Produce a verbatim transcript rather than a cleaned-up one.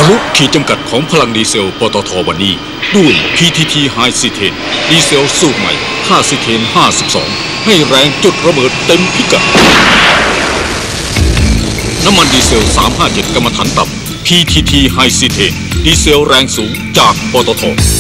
ทะลุขีดจำกัดของพลังดีเซลปตท.วันนี้ด้วย พี ที ที High Cetane ดีเซลสูตรใหม่ค่าซีเทนห้าสิบสองให้แรงจุดระเบิดเต็มพิกัดน้ำมันดีเซลสามห้าเจ็ดกรรมฐานต่ำ พี ที ที High Cetane ดีเซลแรงสูงจากปตท.